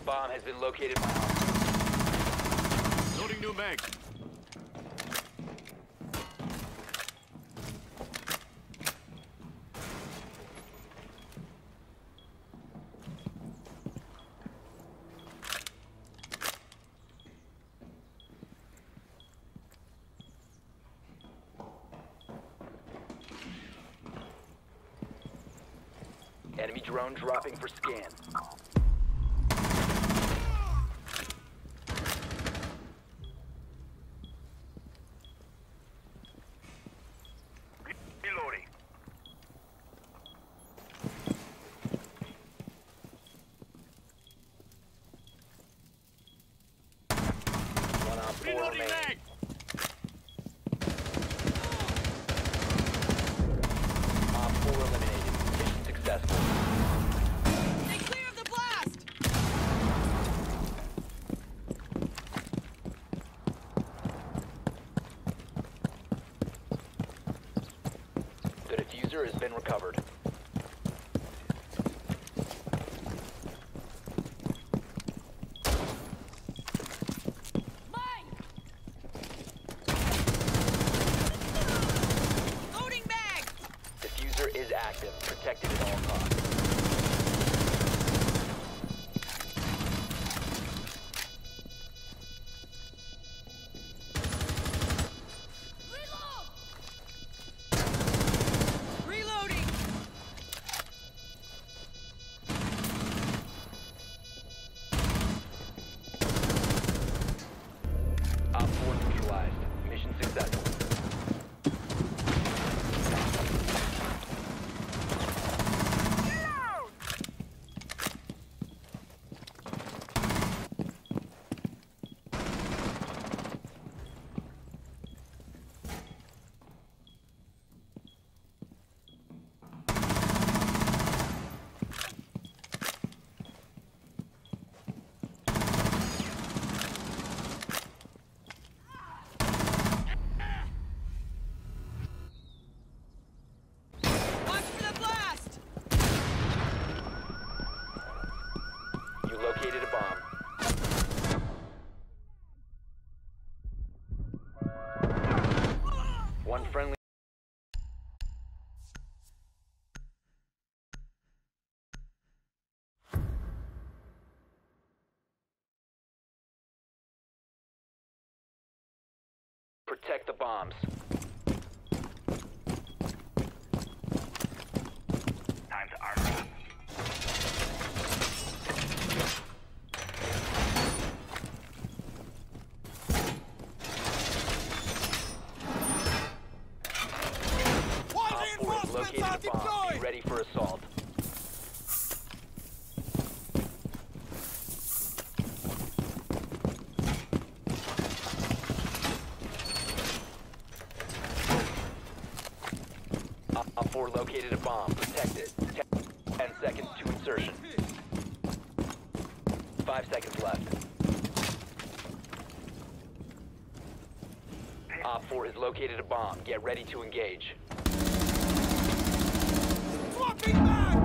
Bomb has been located by Loading new mag. enemy drone dropping for scan. Reloading. One on four Reloading remaining. mag. Op 4 eliminated. Mission successful. Stay clear of the blast! The diffuser has been recovered. Loading mag! Diffuser is active. Protected at all costs. Reloading! Op 4 neutralized. Mission successful. Watch for the blast! You located a bomb. One friendly. Protect the bombs. Time to armor up. One Op 4 has located a bomb. Be ready for assault. Op 4 located a bomb. Protect it. 10 seconds to insertion. 5 seconds left. Op 4 has located a bomb. Get ready to engage. Swapping back!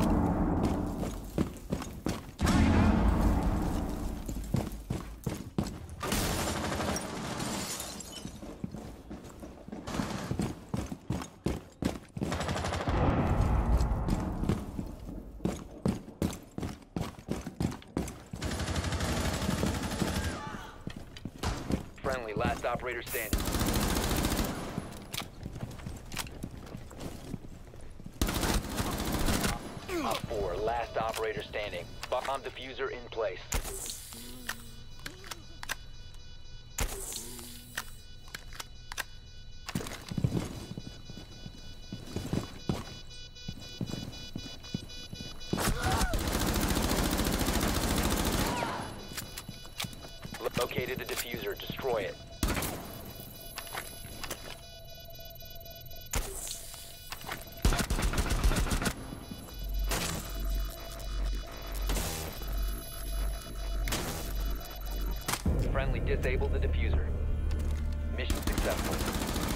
Friendly, last operator standing. Op 4, last operator standing. Bomb diffuser in place. Located a diffuser. Destroy it. Friendly disabled the diffuser. Mission successful.